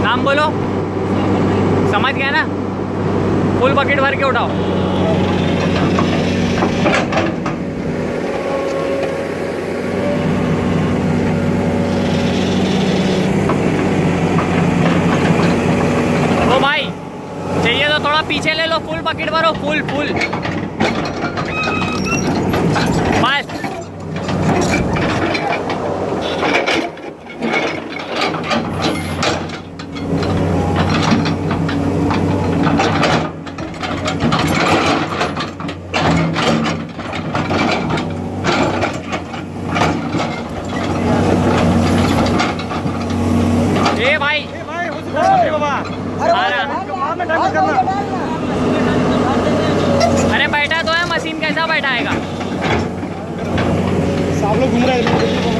नाम बोलो, समझ गया ना? फुल बकेट भर के उठाओ। ओ भाई, चाहिए तो थोड़ा पीछे ले लो, फुल बकेट भरो, फुल फुल बस। ए भाई, अरे बैठा तो है, मशीन कैसा बैठाएगा? सब लोग घूम रहे हैं।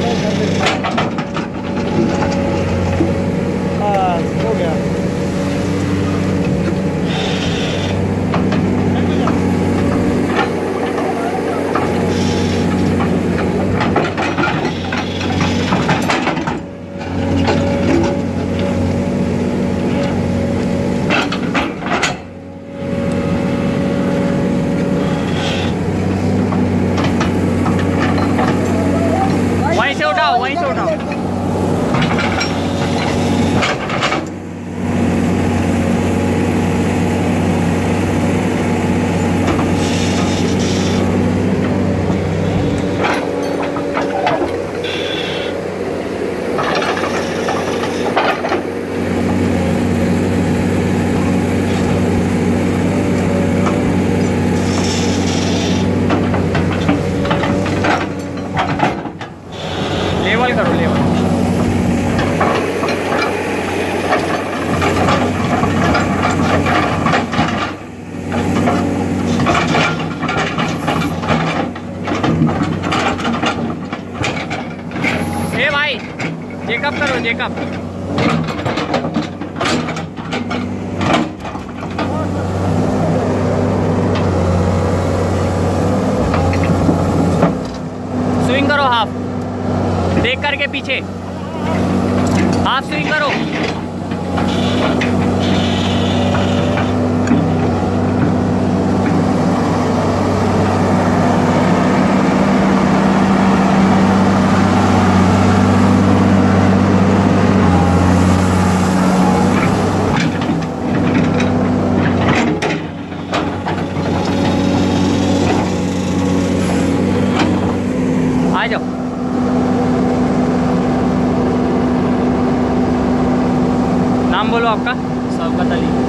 हो गया। वहीं से उठाओ, वहीं से उठाओ। लेवल करो, लेवल। ए भाई, चेकअप करो, चेकअप। स्विंग करो हाफ, देख करके पीछे, हाफ स्विंग करो। आ जाओ। नाम बोलो आपका। शौकत अली।